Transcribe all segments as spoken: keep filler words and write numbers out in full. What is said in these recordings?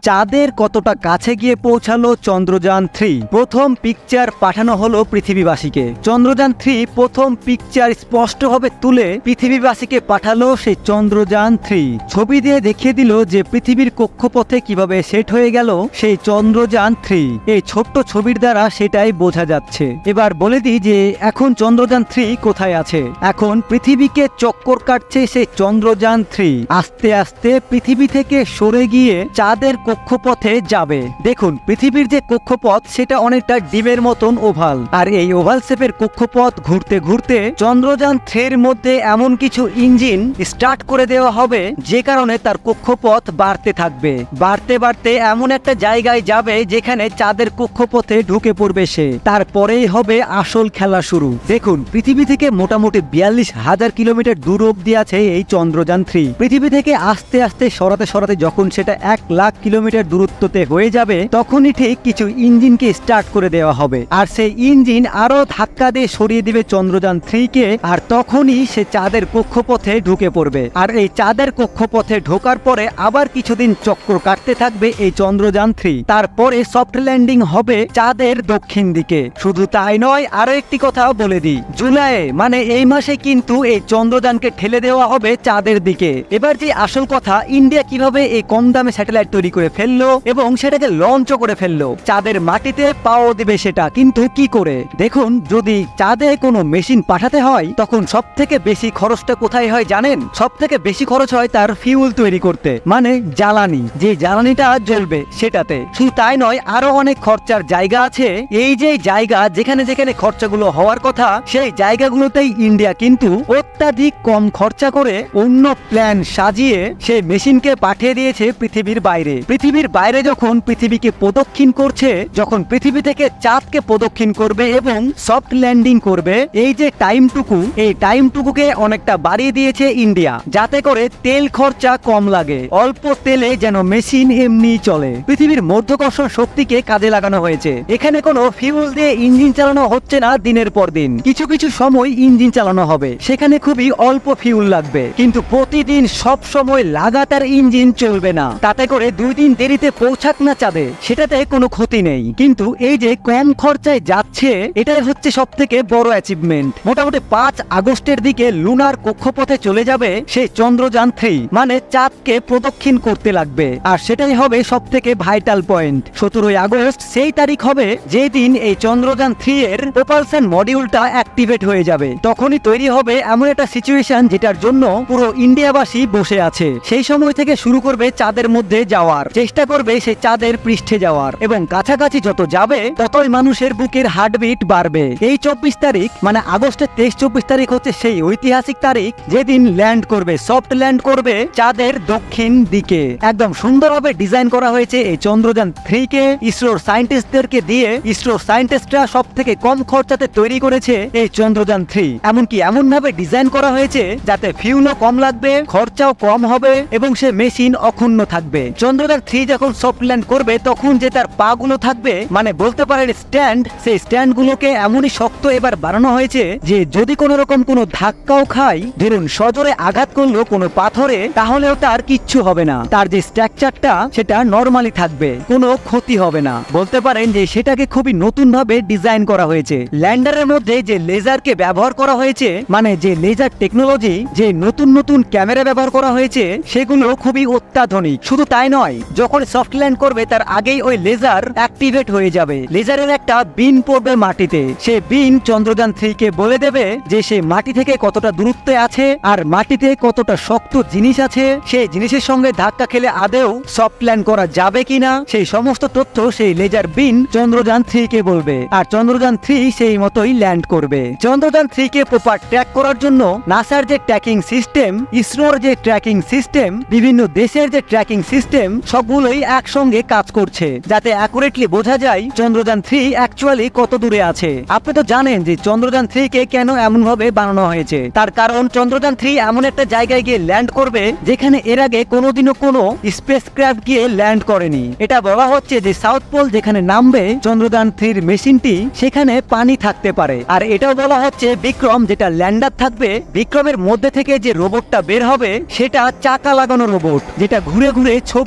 চাঁদের কতটা কাছে গিয়ে পৌঁছালো চন্দ্রযান থ্রি। প্রথম পিকচার পাঠানো হলো পৃথিবীবাসীকে। চন্দ্রযান থ্রি প্রথম পিকচার স্পষ্টভাবে তুলে পৃথিবীবাসীকে পাঠালো সেই চন্দ্রযান থ্রি। ছবি দিয়ে দেখিয়ে দিল যে পৃথিবীর কক্ষপথে কিভাবে সেট হয়ে গেল সেই চন্দ্রযান থ্রি। এই ছোট্ট ছবির দ্বারা সেটাই বোঝা যাচ্ছে। এবার বলে দিই যে এখন চন্দ্রযান থ্রি কোথায় আছে। এখন পৃথিবীকে চক্কর কাটছে সেই চন্দ্রযান থ্রি। আস্তে আস্তে পৃথিবী থেকে সরে গিয়ে চাঁদের কক্ষপথে যাবে। দেখুন পৃথিবীর যে কক্ষপথ সেটা অনেকটা ডিমের মতন ওভাল, আর এই ওভাল শেপের কক্ষপথ ঘুরতে ঘুরতে চন্দ্রযান থ্রির মধ্যে এমন কিছু ইঞ্জিন স্টার্ট করে দেওয়া হবে যে কারণে তার কক্ষপথ বাড়তে থাকবে। বাড়তে বাড়তে এমন একটা জায়গায় যাবে যেখানে চাঁদের কক্ষপথে ঢুকে পড়বে সে। তারপরেই হবে আসল খেলা শুরু। দেখুন পৃথিবী থেকে মোটামুটি বিয়াল্লিশ হাজার কিলোমিটার দূর অব্দি আছে এই চন্দ্রযান থ্রি। পৃথিবী থেকে আস্তে আস্তে সরাতে সরাতে যখন সেটা এক লাখ কিলোমিটার দূরত্বতে হয়ে যাবে তখনই ঠিক কিছু ইঞ্জিনকে স্টার্ট করে দেওয়া হবে, আর সেই ইঞ্জিন আরো ধাক্কা দিয়ে সরিয়ে দিবে চন্দ্রযান থ্রি কে। আর তখনই সে চাঁদের কক্ষপথে ঢুকে পড়বে। আর এই চাঁদের কক্ষপথে ঢোকার পরে আবার কিছুদিন চক্র কাটতে থাকবে এই চন্দ্রযান থ্রি। তারপরে সফট ল্যান্ডিং হবে চাঁদের দক্ষিণ দিকে। শুধু তাই নয়, আরো একটি কথা বলে দিই, জুলাই মানে এই মাসে কিন্তু এই চন্দ্রযানকে ঠেলে দেওয়া হবে চাঁদের দিকে। এবার যে আসল কথা, ইন্ডিয়া কিভাবে এই কম দামে স্যাটেলাইট তৈরি করে ফেললো এবং সেটাকে লঞ্চ করে ফেললো, চাঁদের মাটিতে পাও দিবে সেটা, কিন্তু কি করে? দেখুন যদি চাঁদে কোনো মেশিন পাঠাতে হয় তখন সব থেকে বেশি খরচটা কোথায় হয় জানেন? সব থেকে বেশি খরচ হয় তার ফিউল তৈরি করতে, মানে জ্বালানি, যে জ্বালানিটা জ্বলবে সেটাতে। শুধু তাই নয়, আরো অনেক খরচার জায়গা আছে। এই যে জায়গা যেখানে যেখানে খরচাগুলো হওয়ার কথা সেই জায়গাগুলোতেই ইন্ডিয়া কিন্তু অত্যাধিক কম খরচা করে অন্য প্ল্যান সাজিয়ে সেই মেশিনকে পাঠিয়ে দিয়েছে পৃথিবীর বাইরে। পৃথিবীর বাইরে যখন পৃথিবীকে প্রদক্ষিণ করছে, যখন পৃথিবী থেকে চাঁদকে প্রদক্ষিণ করবে এবং সফট ল্যান্ডিং করবে, এই যে টাইমটুকু, এই টাইমটুকুকে অনেকটা বাড়িয়ে দিয়েছে ইন্ডিয়া, যাতে করে তেল খরচা কম লাগে। অল্প তেলে যেন মেশিন এমনি চলে। পৃথিবীর মধ্যাকর্ষণ শক্তিকে কাজে লাগানো হয়েছে। এখানে কোনো ফিউল দিয়ে ইঞ্জিন চালানো হচ্ছে না দিনের পর দিন। কিছু কিছু সময় ইঞ্জিন চালানো হবে, সেখানে খুবই অল্প ফিউল লাগবে, কিন্তু প্রতিদিন সব সময় লাগাতার ইঞ্জিন চলবে না। তাতে করে দুই দিন দেরিতে পৌঁছাক না চাঁদে, সেটাতে কোনো ক্ষতি নেই। কিন্তু এই যে কম খরচায় যাচ্ছে, এটাই হচ্ছে সব থেকে বড় অ্যাচিভমেন্ট। মোটামুটি পাঁচ আগস্টের দিকে লুনার কক্ষপথে চলে যাবে সেই চন্দ্রযান থ্রি, মানে চাঁদকে প্রদক্ষিণ করতে লাগবে। আর সেটাই হবে সব থেকে ভাইটাল পয়েন্ট। সতেরোই আগস্ট সেই তারিখ হবে যেদিন এই চন্দ্রযান থ্রি এর প্রোপালশন মডিউলটা অ্যাক্টিভেট হয়ে যাবে। তখনই তৈরি হবে এমন একটা সিচুয়েশন যেটার জন্য পুরো ইন্ডিয়াবাসী বসে আছে। সেই সময় থেকে শুরু করবে চাঁদের মধ্যে যাওয়ার চেষ্টা করবে, সেই চাঁদের পৃষ্ঠে যাওয়ার, এবং কাছাকাছি যত যাবে ততই মানুষের বুকের হার্টবিট বাড়বে। এই চব্বিশ তারিখ মানে আগস্টের তেইশ চব্বিশ তারিখ হচ্ছে সেই ঐতিহাসিক তারিখ যেদিন ল্যান্ড করবে, সফট ল্যান্ড করবে চাঁদের দক্ষিণ দিকে। একদম সুন্দরভাবে ডিজাইন করা হয়েছে এই চন্দ্রযান থ্রি কে ইসরোর সায়েন্টিস্টদেরকে দিয়ে। ইসরোর সায়েন্টিস্টরা সব থেকে কম খরচাতে তৈরি করেছে এই চন্দ্রযান থ্রি। এমনকি এমন ভাবে ডিজাইন করা হয়েছে যাতে ফিউলও কম লাগবে, খরচাও কম হবে এবং সে মেশিন অক্ষুণ্ণ থাকবে। চন্দ্রযান থ্রি যখন সফট ল্যান্ড করবে তখন যে তার পা গুলো থাকবে, মানে বলতে পারেন স্ট্যান্ড, সেই স্ট্যান্ড গুলোকে এমনই শক্ত এবার বানানো হয়েছে যে যদি কোন রকম কোনো ধাক্কাও খায়, ধরুন সজোরে আঘাত করলো কোনো পাথরে, তাহলেও তার কিচ্ছু হবে না। তার যে স্ট্রাকচারটা সেটা নরমালি থাকবে, কোনো ক্ষতি হবে না। বলতে পারেন যে সেটাকে খুবই নতুন ভাবে ডিজাইন করা হয়েছে। ল্যান্ডারের মধ্যে যে লেজারকে ব্যবহার করা হয়েছে, মানে যে লেজার টেকনোলজি, যে নতুন নতুন ক্যামেরা ব্যবহার করা হয়েছে, সেগুলো খুবই অত্যাধুনিক। শুধু তাই নয়, যখন সফট ল্যান্ড করবে তার আগেই ওই লেজার অ্যাক্টিভেট হয়ে যাবে। লেজারের একটা বিন পড়বে মাটিতে, সে বিন চন্দ্রযান থ্রি কে বলে দেবে যে সে মাটি থেকে কতটা দূরত্বে আছে আর মাটিতে কতটা শক্ত জিনিস আছে, সেই জিনিসের সঙ্গে ধাক্কা খেলে আদেও সফট ল্যান্ড করা যাবে কিনা, সেই সমস্ত তথ্য সেই লেজার বিন চন্দ্রযান থ্রি কে বলবে। আর চন্দ্রযান থ্রি সেই মতোই ল্যান্ড করবে। চন্দ্রযান থ্রি কে প্রপার ট্র্যাক করার জন্য নাসার যে ট্র্যাকিং সিস্টেম, ইসরোর যে ট্র্যাকিং সিস্টেম, বিভিন্ন দেশের যে ট্র্যাকিং সিস্টেম, সবগুলোই একসঙ্গে কাজ করছে যাতে অ্যাকুরেটলি বোঝা যায় চন্দ্রযান থ্রি অ্যাকচুয়ালি কত দূরে আছে। আপনি তো জানেন যে চন্দ্রযান থ্রি কে কেন এমন ভাবে বানানো হয়েছে। তার কারণ চন্দ্রযান থ্রি এমন একটা জায়গায় গিয়ে ল্যান্ড করবে যেখানে এর আগে কোনোদিনও কোনো স্পেসক্রাফট গিয়ে ল্যান্ড করেনি। এটা বলা হচ্ছে যে সাউথ পোল যেখানে নামবে চন্দ্রযান থ্রির মেশিনটি, সেখানে পানি থাকতে পারে। আর এটাও বলা হচ্ছে বিক্রম যেটা ল্যান্ডার থাকবে, বিক্রমের মধ্যে থেকে যে রোবটটা বের হবে সেটা চাকা লাগানো রোবট, যেটা ঘুরে ঘুরে ছবি কালেক্ট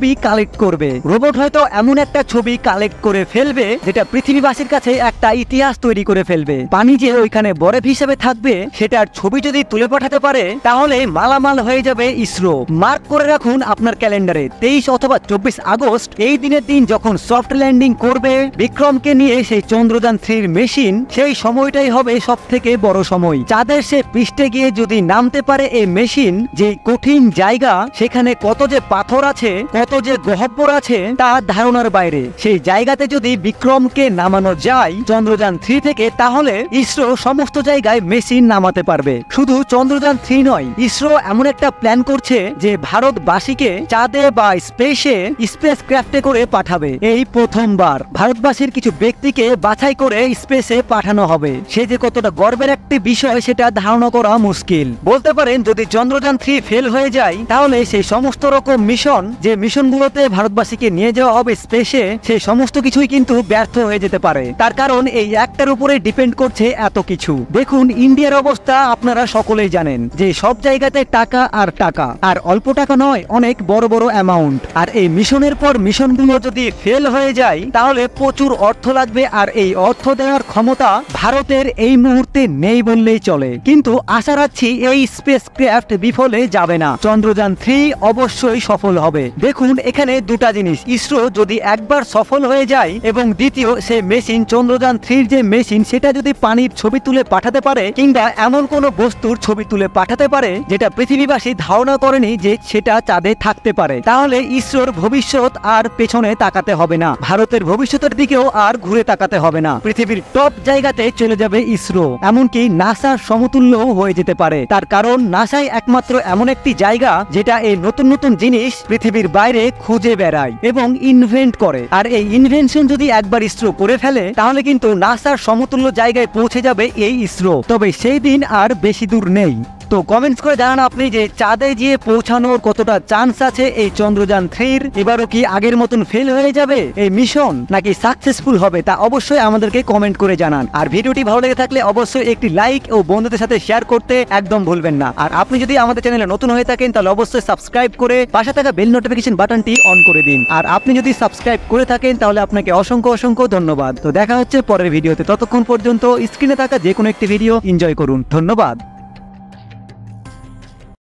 কালেক্ট করবে। রোবট হয়তো এমন একটা ছবি কালেক্ট করে ফেলবে যেটা পৃথিবীবাসীর কাছে একটা ইতিহাস তৈরি করে ফেলবে। পানি যে ওইখানে বরফ হিসেবে থাকবে সেটার ছবি যদি তুলে পাঠাতে পারে তাহলে মালামাল হয়ে যাবে ইসরো। মার্ক করে রাখুন আপনার ক্যালেন্ডারে তেইশ অথবা চব্বিশ আগস্ট, এই দিনের দিন যখন সফট ল্যান্ডিং করবে বিক্রমকে নিয়ে সেই চন্দ্রযান থ্রির মেশিন, সেই সময়টাই হবে সব থেকে বড় সময়। চাঁদের সে পৃষ্ঠে গিয়ে যদি নামতে পারে এই মেশিন, যে কঠিন জায়গা সেখানে কত যে পাথর আছে, কত যে গহ্বর আছে তা ধারণার বাইরে। সেই জায়গাতে যদি বিক্রমকে নামানো যায় চন্দ্রযান থ্রি থেকে, তাহলে ইসরো সমস্ত জায়গায় মেশিন নামাতে পারবে। শুধু চন্দ্রযান থ্রি নয়, ইসরো এমন একটা প্ল্যান করছে যে ভারতবাসীকে চাঁদে বা স্পেসে স্পেস ক্রাফটে করে পাঠাবে। এই প্রথমবার ভারতবাসীর কিছু ব্যক্তিকে বাছাই করে স্পেসে পাঠানো হবে। সে যে কতটা গর্বের একটি বিষয় সেটা ধারণা করা মুশকিল। বলতে পারেন যদি চন্দ্রযান থ্রি ফেল হয়ে যায় তাহলে সেই সমস্ত রকম মিশন, যে মিশনগুলোতে ভারতবাসীকে নিয়ে যাওয়া হবে স্পেসে, সেই সমস্ত কিছুই কিন্তু ব্যর্থ হয়ে যেতে পারে। তার কারণ এই একটার উপরে ডিপেন্ড করছে এত কিছু। দেখুন ইন্ডিয়ার অবস্থা আপনারা সকলেই জানেন যে সব জায়গাতে টাকা আর টাকা, আর অল্প টাকা নয়, অনেক বড় বড় অ্যামাউন্ট। আর এই মিশনের পর মিশনগুলো যদি ফেল হয়ে যায় তাহলে প্রচুর অর্থ লাগবে, আর এই অর্থ দেওয়ার ক্ষমতা ভারতের এই মুহূর্তে নেই বললেই চলে। কিন্তু আশা রাখছি এই স্পেস ক্রাফট বিফলে যাবে না, চন্দ্রযান থ্রি অবশ্যই সফল হবে। দেখুন এখানে দুটা জিনিস, ইসরো যদি একবার সফল হয়ে যায় এবং দ্বিতীয় সে মেশিন চন্দ্রযান থ্রির যে মেশিন সেটা যদি পানির ছবি তুলে পাঠাতে পারে, কিংবা এমন কোন বস্তুর ছবি তুলে পাঠাতে পারে যেটা পৃথিবীবাসী ধারণা করেনি যে সেটা চাঁদে থাকতে পারে, তাহলে ইসরোর ভবিষ্যৎ আর পেছনে তাকাতে হবে না, ভারতের ভবিষ্যতের দিকেও আর ঘুরে তাকাতে হবে না। পৃথিবীর টপ জায়গাতে চলে যাবে ইসরো, এমনকি নাসার সমতুল্য হয়ে যেতে পারে। তার কারণ নাসাই একমাত্র এমন একটি জায়গা যেটা এই নতুন নতুন জিনিস পৃথিবীর বাইরে খুঁজে বেড়ায় এবং ইনভেন্ট করে। আর এই ইনভেনশন যদি একবার ইসরো করে ফেলে তাহলে কিন্তু নাসার সমতুল্য জায়গায় পৌঁছে যাবে এই ইসরো। তবে সেই দিন আর বেশি দূর নেই। তো কমেন্টস করে জানান আপনি যে চাঁদে গিয়ে পৌঁছানোর কতটা চান্স আছে এই চন্দ্রযান থ্রির। এবারও কি আগের মতন ফেল হয়ে যাবে এই মিশন, নাকি সাকসেসফুল হবে, তা অবশ্যই আমাদেরকে কমেন্ট করে জানান। আর ভিডিওটি ভালো লেগে থাকলে অবশ্যই একটি লাইক ও বন্ধুদের সাথে শেয়ার করতে একদম ভুলবেন না। আর আপনি যদি আমাদের চ্যানেলে নতুন হয়ে থাকেন তাহলে অবশ্যই সাবস্ক্রাইব করে পাশে থাকা বেল নোটিফিকেশন বাটনটি অন করে দিন। আর আপনি যদি সাবস্ক্রাইব করে থাকেন তাহলে আপনাকে অসংখ্য অসংখ্য ধন্যবাদ। তো দেখা হচ্ছে পরের ভিডিওতে, ততক্ষণ পর্যন্ত স্ক্রিনে থাকা যে কোনো একটি ভিডিও এনজয় করুন। ধন্যবাদ।